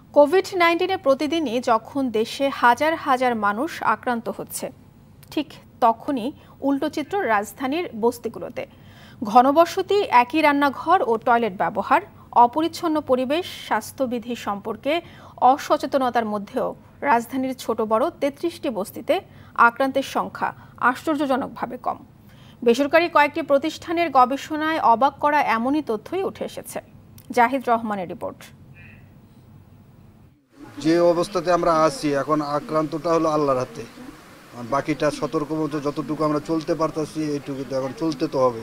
COVID-19 প্রতিদিনই যখন দেশে হাজার হাজার মানুষ আক্রান্ত হচ্ছে, ঠিক তখনই উল্টো চিত্র রাজধানীর বস্তিগুলোতে। ঘনবসতি, একই রান্নাঘর ও টয়লেট ব্যবহার, অপরিচ্ছন্ন পরিবেশ, স্বাস্থ্যবিধি সম্পর্কে অসচেতনতার মধ্যেও রাজধানীর ছোট বড় ৩৩টি বস্তিতে আক্রান্তের সংখ্যা আশ্চর্যজনকভাবে কম। বেসরকারি কয়েকটি প্রতিষ্ঠানের গবেষণায় অবাক করা এমনই তথ্যই উঠে এসেছে। জাহিদ রহমানের রিপোর্ট। যে অবস্থাতে আমরা আছি এখন, আক্রান্তটা হলো আল্লাহর হাতে, বাকিটা সতর্ক মতো যতটুকু আমরা চলতে পারতেছি এইটুকু তো এখন চলতে তো হবে।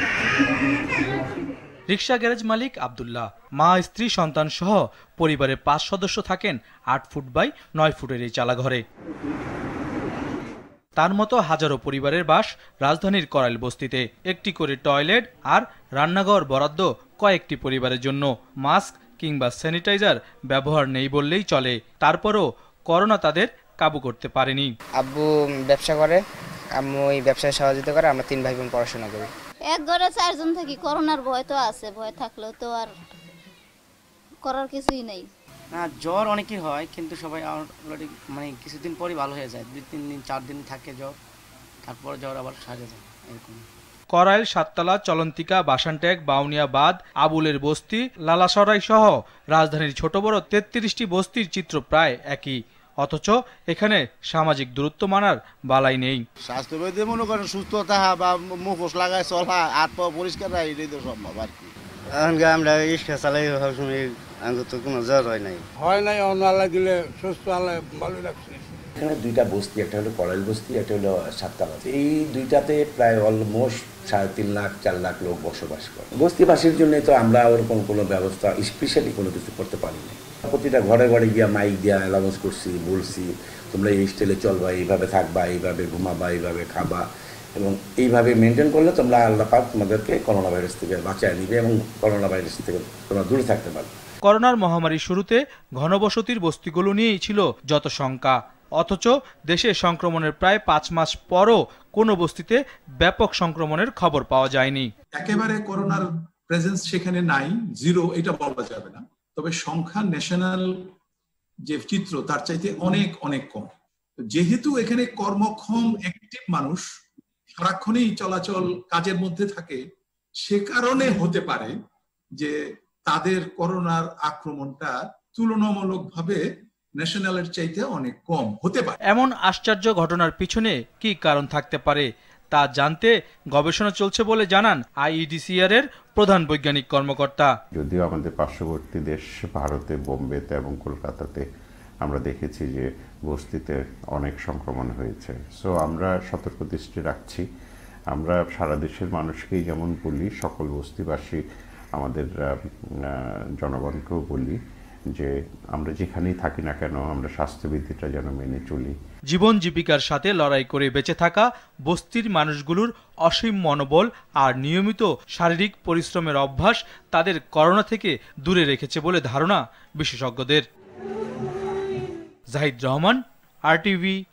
রিকশা গ্যারেজ মালিক আব্দুল্লাহ, মা, স্ত্রী, সন্তান সহ পরিবারের ৫ সদস্য থাকেন ৮ ফুট বাই ৯ ফুটের এই চালাঘরে। তার মতো হাজারো পরিবারের বাস রাজধানীর করাইল বস্তিতে। একটি করে টয়লেট আর রান্নাঘর বরাদ্দ কয়েকটি পরিবারের জন্য। মাস্ক কিংবা স্যানিটাইজার ব্যবহার নেই বললেই চলে। তারপরও করোনা তাদের কাবু করতে পারেনি। আব্বু ব্যবসা করে, আম্মু ওই ব্যবসায় সহযোগিতা করে, আমরা ৩ ভাই বোন পড়াশোনা করি। এক ঘরে ৪ জন থাকি, করোনার ভয় তো আছে, ভয় থাকলেও তো আর করার কিছুই নেই। না, জ্বর অনেকই হয়, কিন্তু সবাই অলরেডি কিছুদিন পরই ভালো হয়ে যায়। ২-৩ দিন ৪ দিন থাকে জ্বর, তারপর জ্বর আবার সারে যায় এরকম। করাইল, সাততলা, চলন্তিকা, বাসানটেক, বাউনিয়াবাদ, আবুলের বস্তি, লালাসরাই সহ রাজধানীর ছোট বড় ৩৩টি বস্তির চিত্র প্রায় একই। অথচ এখানে সামাজিক দূরত্ব মানার বালাই নেই। স্বাস্থ্যবিধি মনে করেন সুস্থ থাকা বা মুখোশ লাগায় চলা, হাত পা পরিষ্কার রাখা, এটাই তো সম্ভব আর কি। আমরা রিক্সা চালাই, আমাদের তো কোনো জ্বর হয় নাই, আল্লাহ দিলে সুস্থ, আল্লাহ ভালো লাগছে। এখানে 2টা বস্তি, একটা হলো করাইল বস্তি, একটা হলো সাততলা। এই 2টাতে প্রায় অলমোস্ট 3.5 লাখ 4 লাখ লোক বসবাস করে। বস্তিবাসীর জন্য তো আমরা ওরকম কোনো ব্যবস্থা স্পেশালি কোনো কিছু করতে পারিনি। প্রতিটা ঘরে ঘরে গিয়া মাইক দিয়া অ্যালাউন্স করছি, বলছি তোমরা এই স্টাইলে চলবা, এইভাবে থাকবা, এইভাবে ঘুমাবা, এইভাবে খাবা, এবং এইভাবে মেনটেন করলে তোমরা আল্লাহ পাক তোমাদেরকে করোনা ভাইরাস থেকে বাঁচায় নিবে এবং করোনা ভাইরাস থেকে তোমরা দূরে থাকতে পারবে। করোনার মহামারীর শুরুতে ঘনবসতির বস্তিগুলো নিয়েই ছিল যত শঙ্কা। অথচ দেশে সংক্রমণের প্রায় 5 মাস পরও কোনো বস্তিতে ব্যাপক সংক্রমণের খবর পাওয়া যায়নি। একেবারে করোনার প্রেজেন্স সেখানে নাই, জিরো এটা বলা যাবে না, তবে সংখ্যা ন্যাশনাল যে চিত্র তার চাইতে অনেক অনেক কম। যেহেতু এখানে কর্মক্ষম অ্যাক্টিভ মানুষ সারাক্ষণই চলাচল কাজের মধ্যে থাকে, সে কারণে হতে পারে যে তাদের করোনার আক্রমণটা তুলনামূলকভাবে ন্যাশনালের চাইতে অনেক কম হতে পারে। এমন আশ্চর্য ঘটনার পিছনে কি কারণ থাকতে পারে তা জানতে গবেষণা চলছে বলে জানান আইইডিসিআর এর প্রধান বৈজ্ঞানিক কর্মকর্তা। যদিও আমাদের পার্শ্ববর্তী দেশ ভারতে, বোম্বেতে এবং কলকাতাতে আমরা দেখেছি যে বস্তিতে অনেক সংক্রমণ হয়েছে। সো আমরা সতর্ক দৃষ্টি রাখছি। আমরা সারা দেশের মানুষকেই যেমন বলি, সকল বস্তিবাসী আমাদের জনগণকেও বলি যে আমরা যেখানেই থাকি না কেন আমরা স্বাস্থ্যবিধিটা যেন মেনে চলি। জীবন জীবিকার সাথে লড়াই করে বেঁচে থাকা বস্তির মানুষগুলোর অসীম মনোবল আর নিয়মিত শারীরিক পরিশ্রমের অভ্যাস তাদের করোনা থেকে দূরে রেখেছে বলে ধারণা বিশেষজ্ঞদের। জাহিদ রহমান, RTV।